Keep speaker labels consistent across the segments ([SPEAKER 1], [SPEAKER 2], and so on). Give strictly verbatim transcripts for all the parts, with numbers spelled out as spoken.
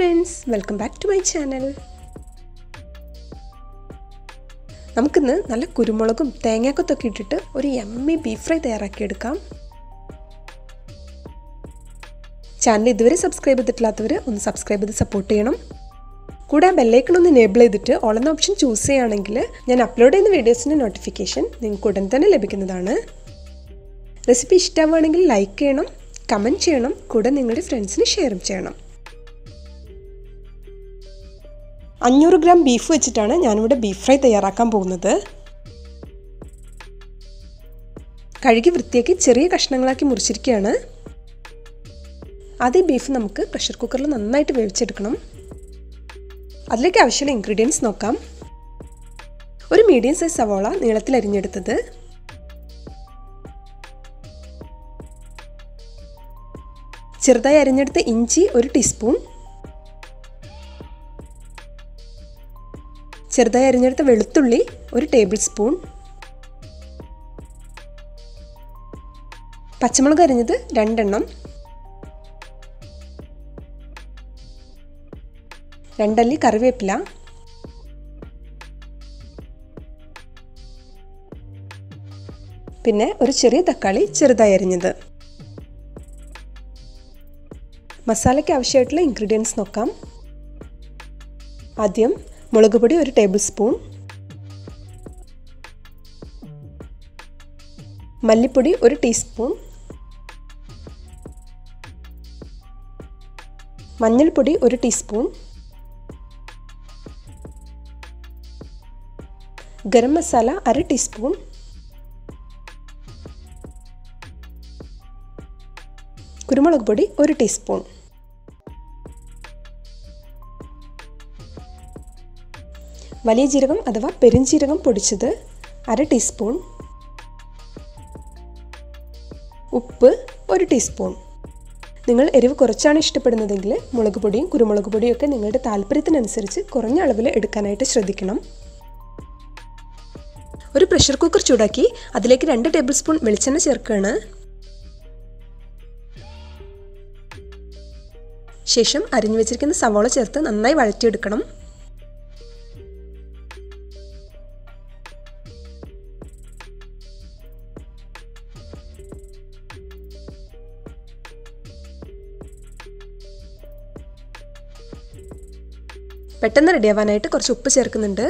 [SPEAKER 1] friends, welcome back to my channel. നമുക്കിന്ന് നല്ല കുരുമുളകും തേങ്ങയൊക്കെ ഇട്ടിട്ട് ഒരു യമ്മി ബീഫ് ഫ്രൈ തയ്യാറാക്കി എടുക്കാം. ചാനൽ ഇതുവരെ സബ്സ്ക്രൈബ് ചെയ്തിട്ടില്ലാത്തവർ ഒന്ന് സബ്സ്ക്രൈബ് ചെയ്ത് സപ്പോർട്ട് ചെയ്യണം. കൂടെ ബെൽ ഐക്കൺ ഒന്ന് എനേബിൾ ചെയ്തിട്ട് ഓൾ എന്ന ഓപ്ഷൻ ചൂസ് ചെയ്യുകയാണെങ്കിൽ ഞാൻ അപ്ലോഡ് ചെയ്യുന്ന വീഡിയോസിന്റെ നോട്ടിഫിക്കേഷൻ നിങ്ങൾക്ക് ഉടൻ തന്നെ ലഭിക്കുന്നതാണ്. റെസിപ്പി ഇഷ്ടമാവുകയാണെങ്കിൽ ലൈക്ക് ചെയ്യണം, കമന്റ് ചെയ്യണം, കൂടെ നിങ്ങളുടെ ഫ്രണ്ട്സിന് ഷെയർ ചെയ്യണം. അഞ്ഞൂറ് ഗ്രാം ബീഫ് വെച്ചിട്ടാണ് ഞാനിവിടെ ബീഫ് ഫ്രൈ തയ്യാറാക്കാൻ പോകുന്നത്. കഴുകി വൃത്തിയാക്കി ചെറിയ കഷ്ണങ്ങളാക്കി മുറിച്ചിരിക്കുകയാണ്. ആദ്യം ബീഫ് നമുക്ക് പ്രഷർ കുക്കറിൽ നന്നായിട്ട് വേവിച്ചെടുക്കണം. അതിലേക്ക് ആവശ്യമുള്ള ഇൻഗ്രീഡിയൻസ് നോക്കാം. ഒരു മീഡിയം സൈസ് സവോള നീളത്തിൽ അരിഞ്ഞെടുത്തത്, ചെറുതായി അരിഞ്ഞെടുത്ത ഇഞ്ചി ഒരു ടീസ്പൂൺ, ചെറുതായി അരിഞ്ഞെടുത്ത വെളുത്തുള്ളി ഒരു ടേബിൾ സ്പൂൺ, പച്ചമുളക് അരിഞ്ഞത് രണ്ടെണ്ണം, രണ്ടല്ലി കറിവേപ്പില, പിന്നെ ഒരു ചെറിയ തക്കാളി ചെറുതായി അരിഞ്ഞത്. മസാലയ്ക്ക് ആവശ്യമായിട്ടുള്ള ഇൻഗ്രീഡിയൻസ് നോക്കാം. ആദ്യം മുളക് പൊടി ഒരു ടേബിൾ സ്പൂൺ, മല്ലിപ്പൊടി ഒരു ടീസ്പൂൺ, മഞ്ഞൾപ്പൊടി ഒരു ടീസ്പൂൺ, ഗരം മസാല അര ടീസ്പൂൺ, കുരുമുളക് പൊടി ഒരു ടീസ്പൂൺ, വലിയ ജീരകം അഥവാ പെരുംജീരകം പൊടിച്ചത് അര ടീസ്പൂൺ, ഉപ്പ് ഒരു ടീസ്പൂൺ. നിങ്ങൾ എരിവ് കുറച്ചാണ് ഇഷ്ടപ്പെടുന്നതെങ്കിൽ മുളക് പൊടിയും കുരുമുളക് പൊടിയും ഒക്കെ നിങ്ങളുടെ താല്പര്യത്തിനനുസരിച്ച് കുറഞ്ഞ അളവിൽ എടുക്കാനായിട്ട് ശ്രദ്ധിക്കണം. ഒരു പ്രഷർ കുക്കർ ചൂടാക്കി അതിലേക്ക് രണ്ട് ടേബിൾ സ്പൂൺ വെളിച്ചെണ്ണ ചേർക്കുകയാണ്. ശേഷം അരിഞ്ഞു വെച്ചിരിക്കുന്ന സവാള ചേർത്ത് നന്നായി വഴറ്റിയെടുക്കണം. പെട്ടെന്ന് റെഡിയാവാനായിട്ട് കുറച്ച് ഉപ്പ് ചേർക്കുന്നുണ്ട്.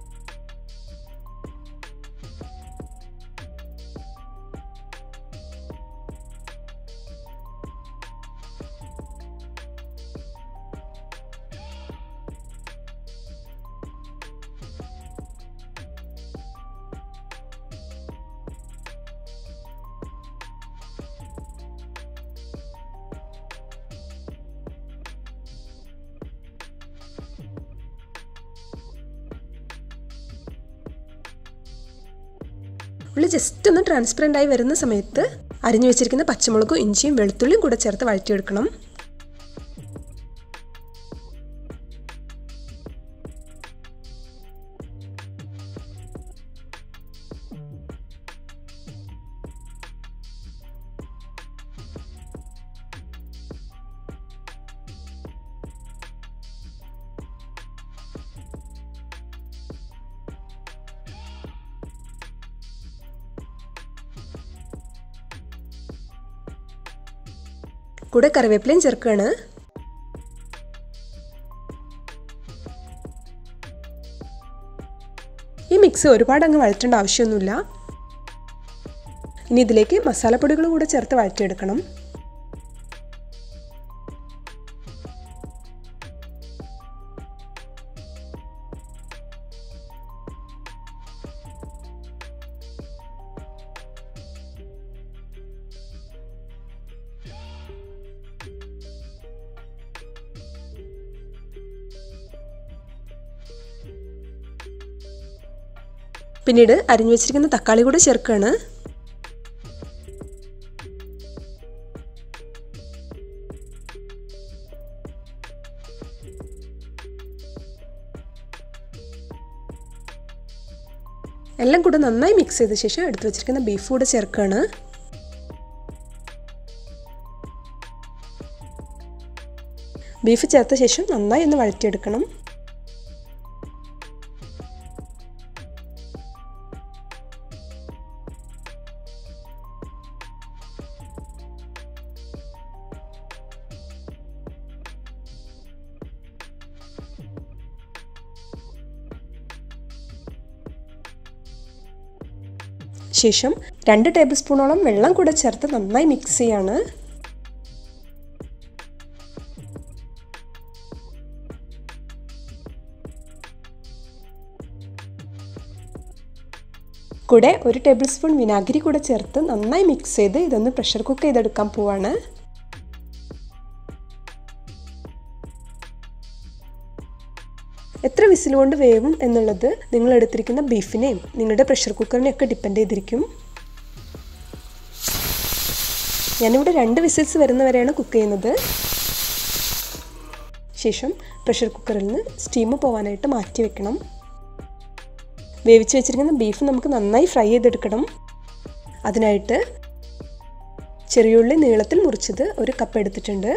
[SPEAKER 1] ഉള്ളി ജസ്റ്റ് ഒന്ന് ട്രാൻസ്പെറൻ്റ് ആയി വരുന്ന സമയത്ത് അരിഞ്ഞു വെച്ചിരിക്കുന്ന പച്ചമുളകും ഇഞ്ചിയും വെളുത്തുള്ളിയും കൂടെ ചേർത്ത് വഴറ്റിയെടുക്കണം. കൂടെ കറിവേപ്പിലയും ചേർക്കുകയാണ്. ഈ മിക്സ് ഒരുപാട് അങ്ങ് വഴറ്റേണ്ട ആവശ്യമൊന്നുമില്ല. ഇനി ഇതിലേക്ക് മസാലപ്പൊടികൾ കൂടെ ചേർത്ത് വഴറ്റിയെടുക്കണം. പിന്നീട് അരിഞ്ഞു വെച്ചിരിക്കുന്ന തക്കാളി കൂടെ ചേർക്കുകയാണ്. എല്ലാം കൂടെ നന്നായി മിക്സ് ചെയ്ത ശേഷം എടുത്തു വെച്ചിരിക്കുന്ന ബീഫ് കൂടെ ചേർക്കുകയാണ്. ബീഫ് ചേർത്ത ശേഷം നന്നായി ഒന്ന് വഴറ്റിയെടുക്കണം. ശേഷം രണ്ട് ടേബിൾ സ്പൂണോളം വെള്ളം കൂടെ ചേർത്ത് നന്നായി മിക്സ് ചെയ്യാണ്. കൂടെ ഒരു ടേബിൾ സ്പൂൺ വിനാഗിരി കൂടെ ചേർത്ത് നന്നായി മിക്സ് ചെയ്ത് ഇതൊന്ന് പ്രഷർ കുക്ക് ചെയ്തെടുക്കാൻ പോവാണ്. എത്ര വിസിൽ കൊണ്ട് വേവും എന്നുള്ളത് നിങ്ങൾ എടുത്തിരിക്കുന്ന ബീഫിനെയും നിങ്ങളുടെ പ്രഷർ കുക്കറിനെയും ഒക്കെ ഡിപ്പെൻഡ് ചെയ്തിരിക്കും. ഞാനിവിടെ രണ്ട് വിസിൽസ് വരുന്നവരെയാണ് കുക്ക് ചെയ്യുന്നത്. ശേഷം പ്രഷർ കുക്കറിൽ നിന്ന് സ്റ്റീം പോകാനായിട്ട് മാറ്റി വെക്കണം. വേവിച്ച് വെച്ചിരിക്കുന്ന ബീഫ് നമുക്ക് നന്നായി ഫ്രൈ ചെയ്തെടുക്കണം. അതിനായിട്ട് ചെറിയുള്ളി നീളത്തിൽ മുറിച്ചത് ഒരു കപ്പ് എടുത്തിട്ടുണ്ട്.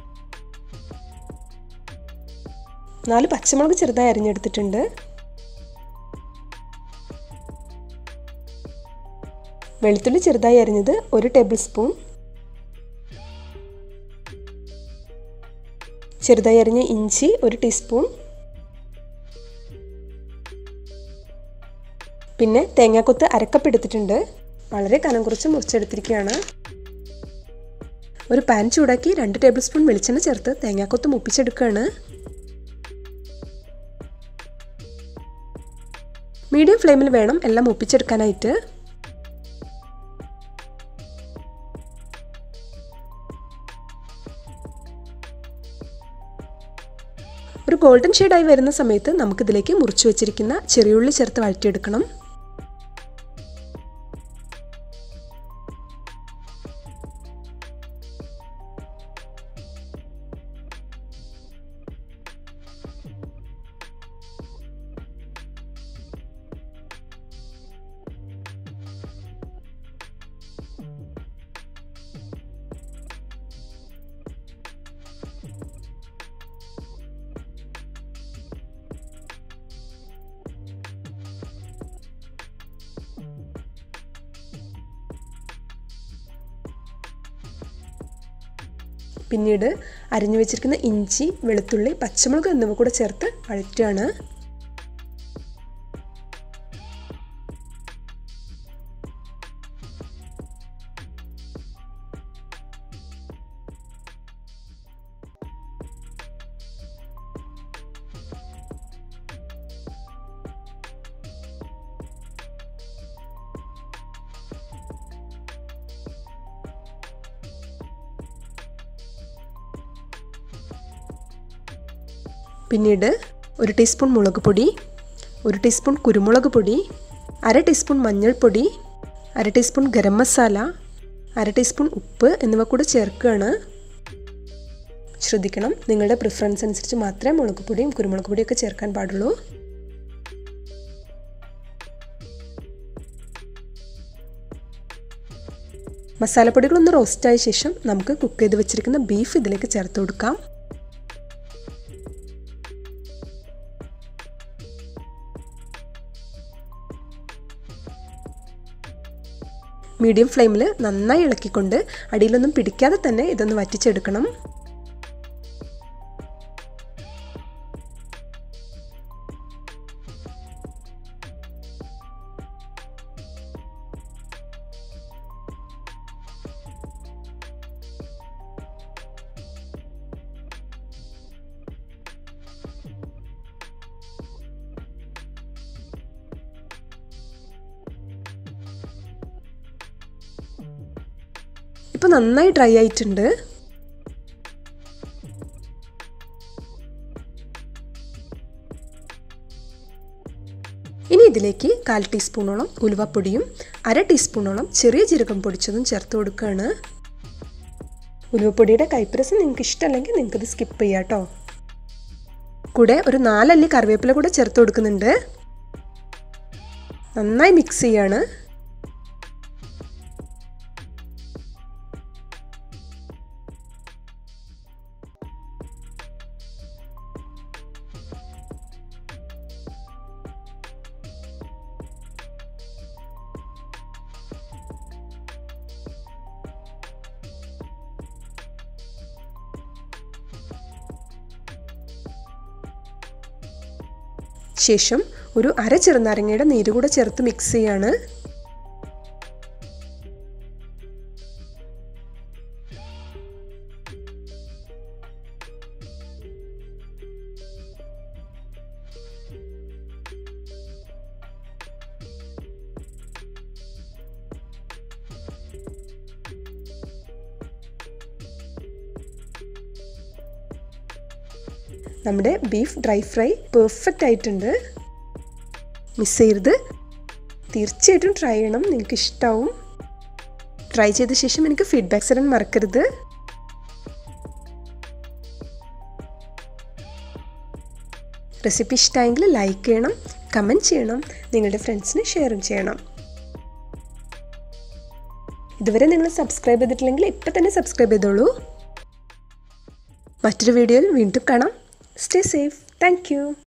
[SPEAKER 1] നാല് പച്ചമുളക് ചെറുതായി അരിഞ്ഞെടുത്തിട്ടുണ്ട്. വെളുത്തുള്ളി ചെറുതായി അരിഞ്ഞത് ഒരു ടേബിൾ സ്പൂൺ. ചെറുതായി അരിഞ്ഞ ഇഞ്ചി ഒരു ടീസ്പൂൺ. പിന്നെ തേങ്ങാക്കൊത്ത് അരക്കപ്പ് എടുത്തിട്ടുണ്ട്. വളരെ കനം കുറച്ച് മുറിച്ചെടുത്തിരിക്കുകയാണ്. ഒരു പാൻ ചൂടാക്കി രണ്ട് ടേബിൾ സ്പൂൺ വെളിച്ചെണ്ണ ചേർത്ത് തേങ്ങാക്കൊത്ത് മൂപ്പിച്ചെടുക്കുകയാണ്. മീഡിയം ഫ്ലെയിമിൽ വേണം എല്ലാം മൂപ്പിച്ചെടുക്കാനായിട്ട്. ഒരു ഗോൾഡൻ ഷെയ്ഡായി വരുന്ന സമയത്ത് നമുക്കിതിലേക്ക് മുറിച്ചു വെച്ചിരിക്കുന്ന ചെറിയുള്ളി ചേർത്ത് വഴറ്റിയെടുക്കണം. പിന്നീട് അരിഞ്ഞു വെച്ചിരിക്കുന്ന ഇഞ്ചി, വെളുത്തുള്ളി, പച്ചമുളക് എന്നിവ കൂടെ ചേർത്ത് വഴറ്റുകയാണ്. പിന്നീട് ഒരു ടീസ്പൂൺ മുളക് പൊടി, ഒരു ടീസ്പൂൺ കുരുമുളക് പൊടി, അര ടീസ്പൂൺ മഞ്ഞൾപ്പൊടി, അര ടീസ്പൂൺ ഗരം മസാല, അര ടീസ്പൂൺ ഉപ്പ് എന്നിവ കൂടെ ചേർക്കുകയാണ്. ശ്രദ്ധിക്കണം, നിങ്ങളുടെ പ്രിഫറൻസ് അനുസരിച്ച് മാത്രമേ മുളക് പൊടിയും കുരുമുളക് പൊടിയൊക്കെ ചേർക്കാൻ പാടുള്ളൂ. മസാലപ്പൊടികളൊന്ന് റോസ്റ്റായ ശേഷം നമുക്ക് കുക്ക് ചെയ്ത് വെച്ചിരിക്കുന്ന ബീഫ് ഇതിലേക്ക് ചേർത്ത് കൊടുക്കാം. മീഡിയം ഫ്ലെയിമിൽ നന്നായി ഇളക്കിക്കൊണ്ട് അടിയിലൊന്നും പിടിക്കാതെ തന്നെ ഇതൊന്ന് വറ്റിച്ചെടുക്കണം. ഇപ്പോൾ നന്നായി ഡ്രൈ ആയിട്ടുണ്ട്. ഇനി ഇതിലേക്ക് കാൽ ടീസ്പൂണോളം ഉലുവപ്പൊടിയും അര ടീസ്പൂണോളം ചെറിയ ജീരകം പൊടിച്ചതും ചേർത്ത് കൊടുക്കുകയാണ്. ഉലുവപ്പൊടിയുടെ കൈപ്പരസം നിങ്ങൾക്ക് ഇഷ്ടമല്ലെങ്കിൽ നിങ്ങൾക്കത് സ്കിപ്പ് ചെയ്യാം കേട്ടോ. കൂടെ ഒരു നാലല്ലി കറിവേപ്പില കൂടെ ചേർത്ത് കൊടുക്കുന്നുണ്ട്. നന്നായി മിക്സ് ചെയ്യാണ്. ശേഷം ഒരു അര ചെറുനാരങ്ങയുടെ നീര് കൂടെ ചേർത്ത് മിക്സ് ചെയ്യാണ്. നമ്മുടെ ബീഫ് ഡ്രൈ ഫ്രൈ പെർഫെക്റ്റ് ആയിട്ടുണ്ട്. മിസ് ചെയ്യരുത്, തീർച്ചയായിട്ടും ട്രൈ ചെയ്യണം, നിങ്ങൾക്ക് ഇഷ്ടമാവും. ട്രൈ ചെയ്ത ശേഷം എനിക്ക് ഫീഡ്ബാക്ക്സ് തരാൻ മറക്കരുത്. റെസിപ്പി ഇഷ്ടമായെങ്കിൽ ലൈക്ക് ചെയ്യണം, കമൻറ്റ് ചെയ്യണം, നിങ്ങളുടെ ഫ്രണ്ട്സിന് ഷെയറും ചെയ്യണം. ഇതുവരെ നിങ്ങൾ സബ്സ്ക്രൈബ് ചെയ്തിട്ടില്ലെങ്കിൽ ഇപ്പം തന്നെ സബ്സ്ക്രൈബ് ചെയ്തോളൂ. മറ്റൊരു വീഡിയോയിൽ വീണ്ടും കാണാം. Stay safe. Thank you.